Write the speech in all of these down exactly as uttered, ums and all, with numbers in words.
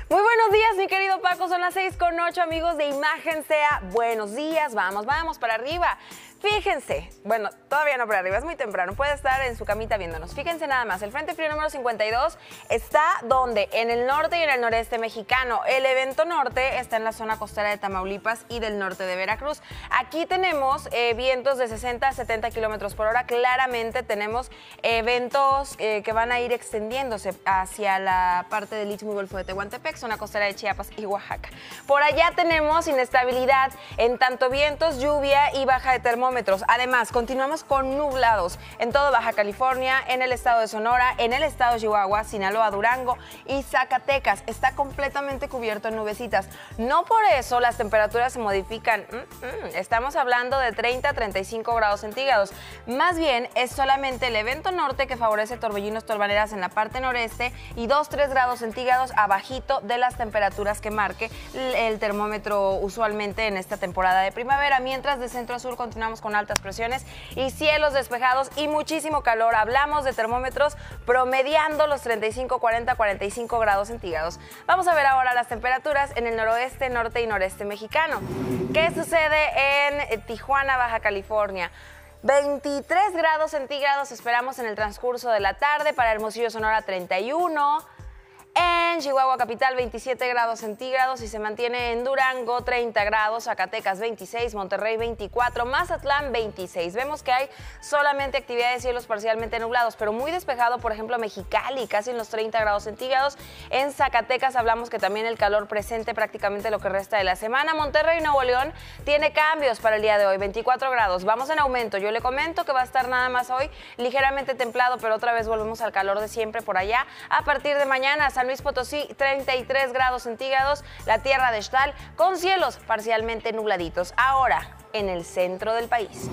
Muy buenos días, mi querido Paco. Son las seis con ocho, amigos de Imagen Sea. Buenos días, vamos, vamos para arriba. Fíjense, bueno, todavía no para arriba, es muy temprano, puede estar en su camita viéndonos. Fíjense nada más, el Frente Frío número cincuenta y dos está donde, en el norte y en el noreste mexicano. El evento norte está en la zona costera de Tamaulipas y del norte de Veracruz. Aquí tenemos eh, vientos de sesenta a setenta kilómetros por hora. Claramente tenemos eventos eh, que van a ir extendiéndose hacia la parte del Istmo y Golfo de Tehuantepec, zona costera de Chiapas y Oaxaca. Por allá tenemos inestabilidad en tanto vientos, lluvia y baja de termómetros. Además, continuamos con nublados en todo Baja California, en el estado de Sonora, en el estado de Chihuahua, Sinaloa, Durango y Zacatecas. Está completamente cubierto en nubecitas. No por eso las temperaturas se modifican. Estamos hablando de treinta a treinta y cinco grados centígrados. Más bien, es solamente el evento norte que favorece torbellinos, torbaneras en la parte noreste y dos a tres grados centígrados abajito de las temperaturas que marque el termómetro usualmente en esta temporada de primavera, mientras de centro a sur continuamos con altas presiones y cielos despejados y muchísimo calor. Hablamos de termómetros promediando los treinta y cinco, cuarenta, cuarenta y cinco grados centígrados. Vamos a ver ahora las temperaturas en el noroeste, norte y noreste mexicano. ¿Qué sucede en Tijuana, Baja California? veintitrés grados centígrados esperamos en el transcurso de la tarde. Para Hermosillo, Sonora, treinta y uno. En Chihuahua capital, veintisiete grados centígrados y se mantiene en Durango, treinta grados, Zacatecas, veintiséis, Monterrey, veinticuatro, Mazatlán, veintiséis. Vemos que hay solamente actividad de cielos parcialmente nublados, pero muy despejado, por ejemplo, Mexicali, casi en los treinta grados centígrados. En Zacatecas hablamos que también el calor presente prácticamente lo que resta de la semana. Monterrey, Nuevo León, tiene cambios para el día de hoy, veinticuatro grados. Vamos en aumento. Yo le comento que va a estar nada más hoy ligeramente templado, pero otra vez volvemos al calor de siempre por allá. A partir de mañana, San Luis Potosí, treinta y tres grados centígrados, la tierra de Xtal, con cielos parcialmente nubladitos. Ahora, en el centro del país.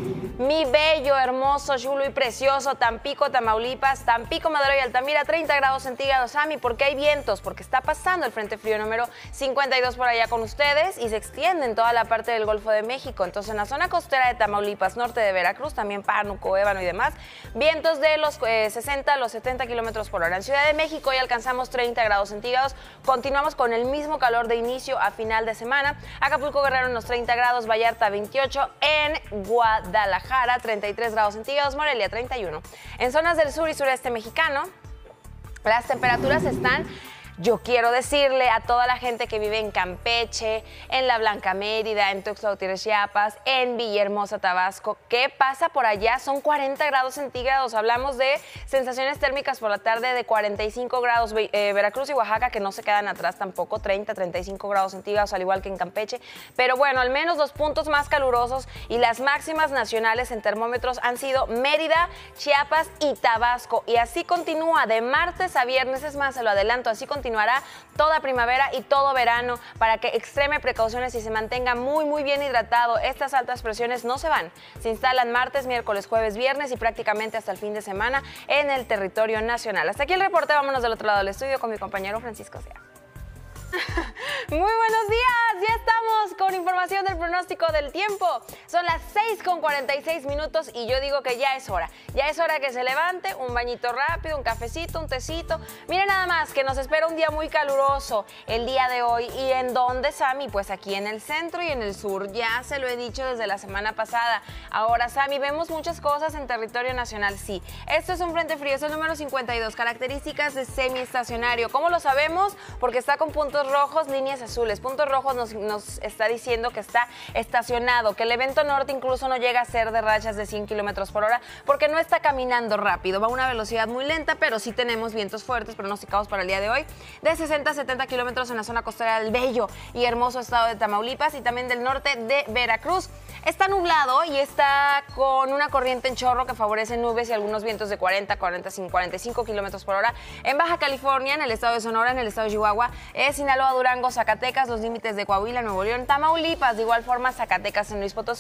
Mi bello, hermoso, chulo y precioso Tampico, Tamaulipas, Tampico, Madero y Altamira, treinta grados centígrados. Ami, ¿por qué hay vientos? Porque está pasando el Frente Frío número cincuenta y dos por allá con ustedes y se extiende en toda la parte del Golfo de México. Entonces, en la zona costera de Tamaulipas, norte de Veracruz, también Pánuco, Ébano y demás, vientos de los eh, sesenta a los setenta kilómetros por hora. En Ciudad de México ya alcanzamos treinta grados centígrados. Continuamos con el mismo calor de inicio a final de semana. Acapulco, Guerrero, en los treinta grados, Vallarta, veintiocho. En Guadalajara, treinta y tres grados centígrados, Morelia treinta y uno. En zonas del sur y sureste mexicano, las temperaturas están... Yo quiero decirle a toda la gente que vive en Campeche, en La Blanca Mérida, en Tuxtla Gutiérrez, Chiapas, en Villahermosa, Tabasco, ¿qué pasa por allá? Son cuarenta grados centígrados. Hablamos de sensaciones térmicas por la tarde de cuarenta y cinco grados. Eh, Veracruz y Oaxaca, que no se quedan atrás tampoco, treinta, treinta y cinco grados centígrados, al igual que en Campeche. Pero bueno, al menos los puntos más calurosos y las máximas nacionales en termómetros han sido Mérida, Chiapas y Tabasco. Y así continúa de martes a viernes. Es más, se lo adelanto, así continúa. Continuará toda primavera y todo verano para que extreme precauciones y se mantenga muy, muy bien hidratado. Estas altas presiones no se van. Se instalan martes, miércoles, jueves, viernes y prácticamente hasta el fin de semana en el territorio nacional. Hasta aquí el reporte. Vámonos del otro lado del estudio con mi compañero Francisco Sea. Muy buenos días, ya estamos con información del pronóstico del tiempo. Son las seis con cuarenta y seis minutos y yo digo que ya es hora. Ya es hora que se levante, un bañito rápido, un cafecito, un tecito. Miren nada más que nos espera un día muy caluroso el día de hoy. ¿Y en dónde, Sami? Pues aquí en el centro y en el sur. Ya se lo he dicho desde la semana pasada. Ahora, Sami, vemos muchas cosas en territorio nacional, sí. Esto es un frente frío, es el número cincuenta y dos, características de semiestacionario. ¿Cómo lo sabemos? Porque está con puntos rojos, líneas azules. Puntos rojos nos, nos está diciendo que está estacionado, que el evento norte incluso no llega a ser de rachas de cien kilómetros por hora porque no está caminando rápido, va a una velocidad muy lenta, pero sí tenemos vientos fuertes pronosticados para el día de hoy de sesenta a setenta kilómetros en la zona costera del bello y hermoso estado de Tamaulipas y también del norte de Veracruz. Está nublado y está con una corriente en chorro que favorece nubes y algunos vientos de cuarenta, cuarenta, cuarenta y cinco kilómetros por hora. En Baja California, en el estado de Sonora, en el estado de Chihuahua, es Sinaloa, Durango, Zacatecas, los límites de Coahuila, Nuevo León, Tamaulipas, de igual forma Zacatecas, San Luis Potosí.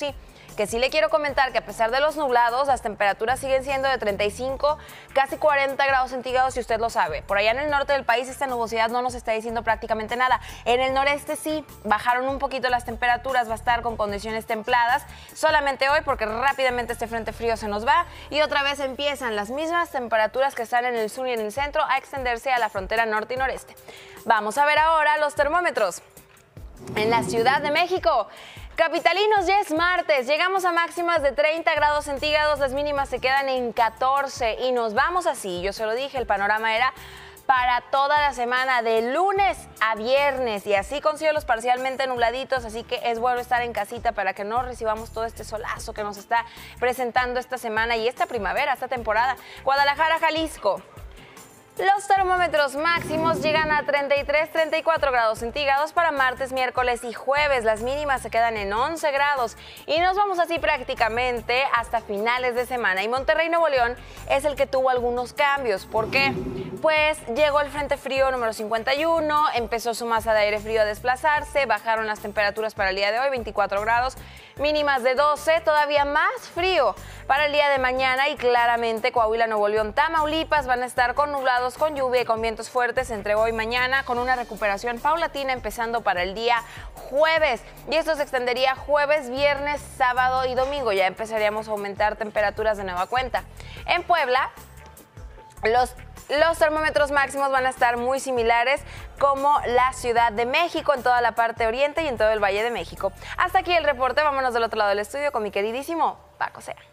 que sí le quiero comentar que a pesar de los nublados, las temperaturas siguen siendo de treinta y cinco, casi cuarenta grados centígrados, si usted lo sabe. Por allá en el norte del país esta nubosidad no nos está diciendo prácticamente nada. En el noreste sí, bajaron un poquito las temperaturas, va a estar con condiciones templadas solamente hoy porque rápidamente este frente frío se nos va y otra vez empiezan las mismas temperaturas que están en el sur y en el centro a extenderse a la frontera norte y noreste. Vamos a ver ahora los termómetros. En la Ciudad de México, capitalinos, ya es martes, llegamos a máximas de treinta grados centígrados, las mínimas se quedan en catorce y nos vamos así, yo se lo dije, el panorama era para toda la semana, de lunes a viernes, y así con cielos parcialmente nubladitos, así que es bueno estar en casita para que no recibamos todo este solazo que nos está presentando esta semana y esta primavera, esta temporada. Guadalajara, Jalisco. Los termómetros máximos llegan a treinta y tres, treinta y cuatro grados centígrados para martes, miércoles y jueves. Las mínimas se quedan en once grados y nos vamos así prácticamente hasta finales de semana. Y Monterrey, Nuevo León es el que tuvo algunos cambios. ¿Por qué? Pues llegó el frente frío número cincuenta y uno, empezó su masa de aire frío a desplazarse, bajaron las temperaturas para el día de hoy, veinticuatro grados, mínimas de doce, todavía más frío para el día de mañana y claramente Coahuila, Nuevo León, Tamaulipas van a estar con nublados, con lluvia y con vientos fuertes entre hoy y mañana, con una recuperación paulatina empezando para el día jueves. Y esto se extendería jueves, viernes, sábado y domingo. Ya empezaríamos a aumentar temperaturas de nueva cuenta. En Puebla, los Los termómetros máximos van a estar muy similares como la Ciudad de México en toda la parte oriente y en todo el Valle de México. Hasta aquí el reporte, vámonos del otro lado del estudio con mi queridísimo Paco Sea.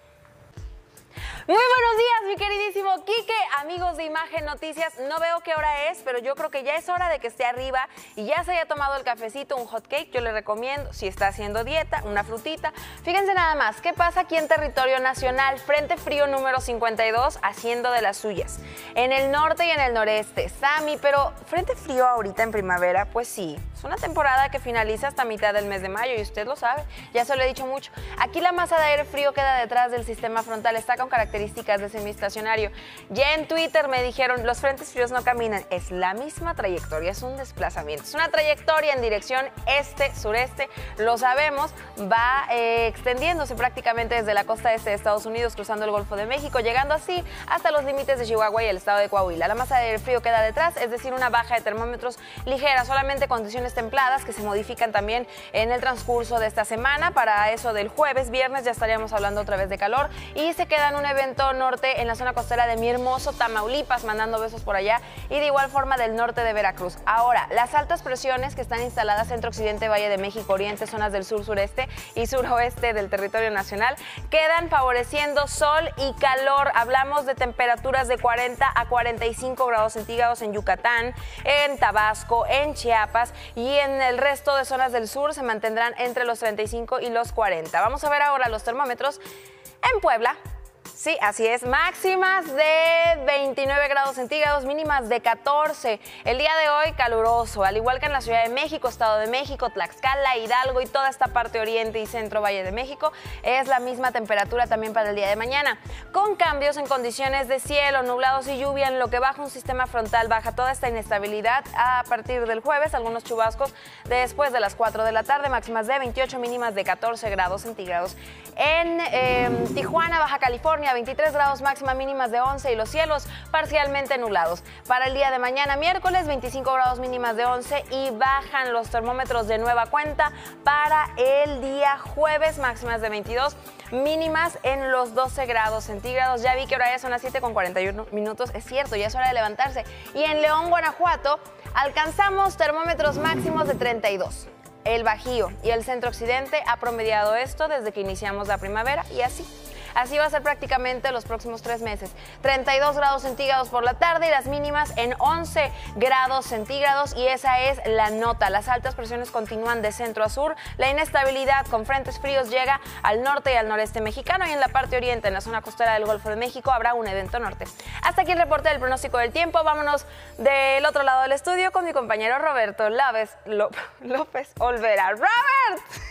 Muy buenos días, mi queridísimo Quique, amigos de Imagen Noticias. No veo qué hora es, pero yo creo que ya es hora de que esté arriba y ya se haya tomado el cafecito, un hot cake. Yo le recomiendo, si está haciendo dieta, una frutita. Fíjense nada más, ¿qué pasa aquí en territorio nacional? Frente frío número cincuenta y dos haciendo de las suyas. En el norte y en el noreste, Sammy, pero frente frío ahorita en primavera, pues sí. Es una temporada que finaliza hasta mitad del mes de mayo y usted lo sabe, ya se lo he dicho mucho. Aquí la masa de aire frío queda detrás del sistema frontal, está con características de semiestacionario. Ya en Twitter me dijeron, los frentes fríos no caminan, es la misma trayectoria, es un desplazamiento. Es una trayectoria en dirección este-sureste, lo sabemos, va eh, extendiéndose prácticamente desde la costa este de Estados Unidos, cruzando el Golfo de México, llegando así hasta los límites de Chihuahua y el estado de Coahuila. La masa de aire frío queda detrás, es decir, una baja de termómetros ligera, solamente condiciones templadas que se modifican también en el transcurso de esta semana. Para eso del jueves, viernes ya estaríamos hablando otra vez de calor y se queda en un evento norte en la zona costera de Mi Hermoso, Tamaulipas, mandando besos por allá, y de igual forma del norte de Veracruz. Ahora, las altas presiones que están instaladas centro occidente, Valle de México, oriente, zonas del sur, sureste y suroeste del territorio nacional, quedan favoreciendo sol y calor. Hablamos de temperaturas de cuarenta a cuarenta y cinco grados centígrados en Yucatán, en Tabasco, en Chiapas, y en el resto de zonas del sur se mantendrán entre los treinta y cinco y los cuarenta. Vamos a ver ahora los termómetros en Puebla. Sí, así es, máximas de veintinueve grados centígrados, mínimas de catorce. El día de hoy caluroso, al igual que en la Ciudad de México, Estado de México, Tlaxcala, Hidalgo y toda esta parte oriente y centro Valle de México, es la misma temperatura también para el día de mañana, con cambios en condiciones de cielo, nublados y lluvia, en lo que baja un sistema frontal, baja toda esta inestabilidad a partir del jueves, algunos chubascos después de las cuatro de la tarde, máximas de veintiocho, mínimas de catorce grados centígrados. En eh, Tijuana, Baja California, veintitrés grados, máxima, mínimas de once y los cielos parcialmente nublados. Para el día de mañana, miércoles, veinticinco grados, mínimas de once y bajan los termómetros de nueva cuenta. Para el día jueves, máximas de veintidós, mínimas en los doce grados centígrados. Ya vi que ahora ya son las siete con cuarenta y uno minutos, es cierto, ya es hora de levantarse. Y en León, Guanajuato, alcanzamos termómetros máximos de treinta y dos. El Bajío y el centro occidente ha promediado esto desde que iniciamos la primavera y así. Así va a ser prácticamente los próximos tres meses. treinta y dos grados centígrados por la tarde y las mínimas en once grados centígrados, y esa es la nota. Las altas presiones continúan de centro a sur. La inestabilidad con frentes fríos llega al norte y al noreste mexicano, y en la parte oriente, en la zona costera del Golfo de México, habrá un evento norte. Hasta aquí el reporte del pronóstico del tiempo. Vámonos del otro lado del estudio con mi compañero Roberto López, López Olvera. ¡Robert!